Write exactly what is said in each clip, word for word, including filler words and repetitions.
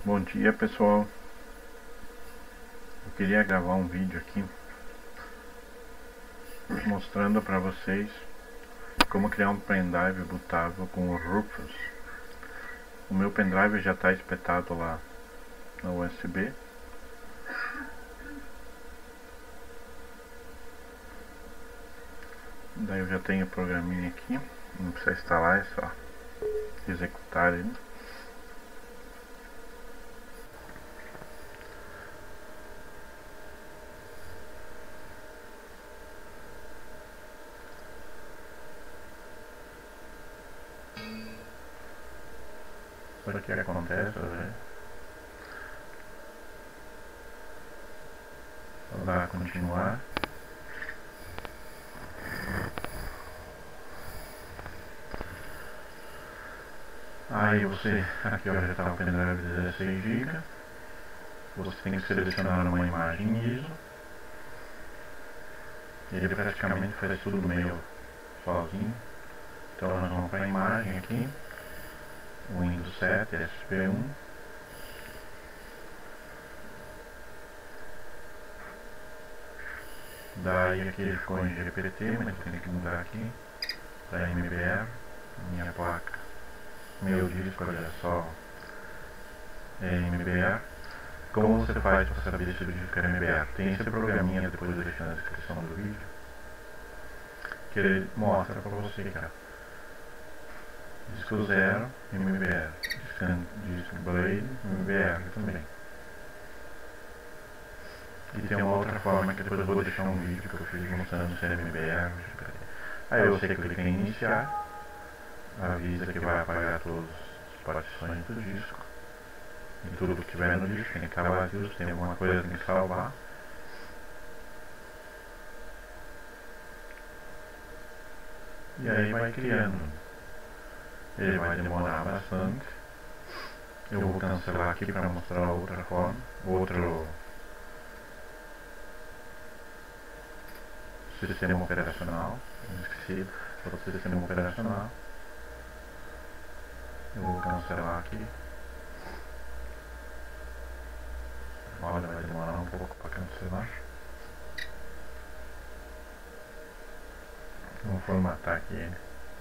Bom dia, pessoal. Eu queria gravar um vídeo aqui mostrando para vocês como criar um pendrive bootável com o Rufus. O meu pendrive já está espetado lá na U S B. Daí eu já tenho o programinha aqui, não precisa instalar, é só executar ele. Só que o que acontece, né? Vou dar continuar. Aí você, aqui ó, já está o pendrive de dezesseis gigas. Você tem que selecionar uma imagem I S O. Ele praticamente faz tudo meio sozinho. Então nós vamos para a imagem aqui, Windows sete, S P um. Daí aqui ele ficou em G P T, mas eu tenho que mudar aqui para M B R, minha placa, meu disco, olha só, é M B R. Como você faz para saber se o disco é M B R? Tem esse programinha, depois eu deixo na descrição do vídeo, que ele mostra para você, cara. Disco zero, M B R, disco Blade, M B R também. E tem uma outra forma que depois eu vou deixar um vídeo que eu fiz mostrando se é M B R. Aí você clica em iniciar, avisa que vai apagar todas as partições do disco. E tudo que tiver no disco tem que estar vazio, se tem alguma coisa tem que salvar. E aí vai criando. Ele vai demorar bastante. Eu vou cancelar aqui para mostrar outra forma, outro sistema operacional. Esqueci, outro sistema operacional. Eu vou cancelar aqui. Olha, vai demorar um pouco para cancelar. Vou formatar aqui ele.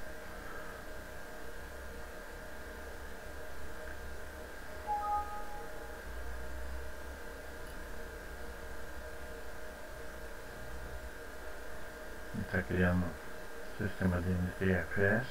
Está criando um sistema de N T F S.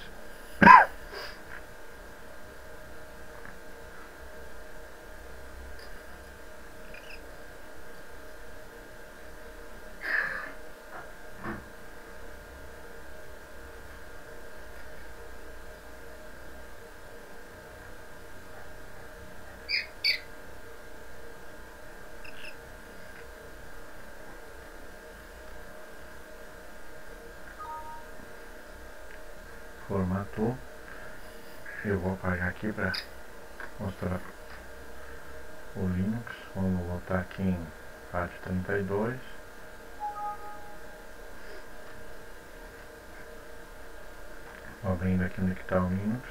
Formatou. Eu vou apagar aqui para mostrar o Linux. Vamos voltar aqui em FAT trinta e dois. Abrindo aqui onde está o Linux.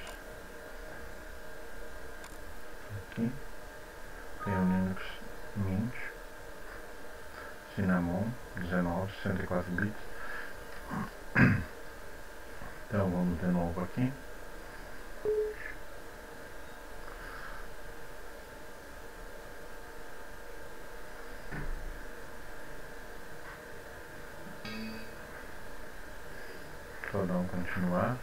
Aqui tem o Linux Mint Cinnamon dezenove, sessenta e quatro bits. Então vamos de novo aqui. Só dar um continuar.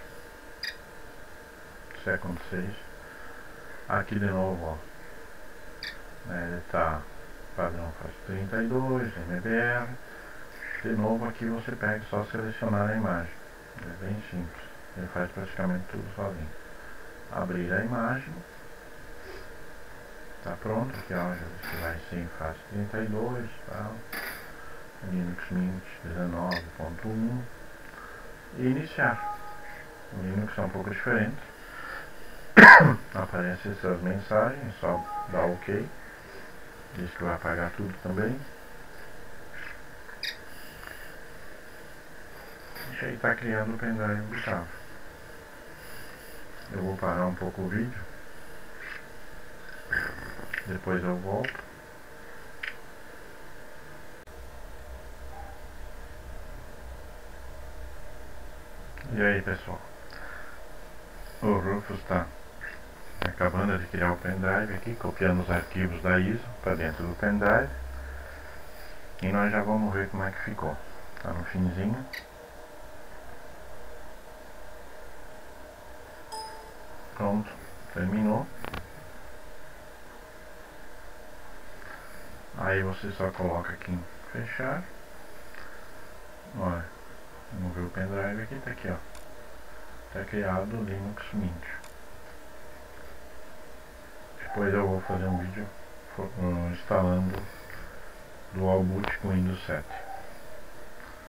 Second seis. Aqui de novo, ó. Ele está padrão FAT trinta e dois, M B R. De novo aqui você pega só selecionar a imagem. É bem simples. Ele faz praticamente tudo sozinho. Abrir a imagem. Está pronto. Aqui ó, já vai ser em FAT trinta e dois. Tal. Linux Mint dezenove ponto um. E iniciar. O Linux é um pouco diferente. Aparecem essas mensagens, só dá OK. Diz que vai apagar tudo também. E aí está criando o pendrive bootável. Eu vou parar um pouco o vídeo. Depois eu volto. E aí, pessoal, o Rufus está acabando de criar o pendrive aqui, copiando os arquivos da I S O para dentro do pendrive, e nós já vamos ver como é que ficou. Está no finzinho. Pronto, terminou. Aí você só coloca aqui em fechar. Olha, vamos ver o pendrive aqui, tá aqui, ó. Tá criado o Linux Mint. Depois eu vou fazer um vídeo instalando Dual Boot com Windows sete.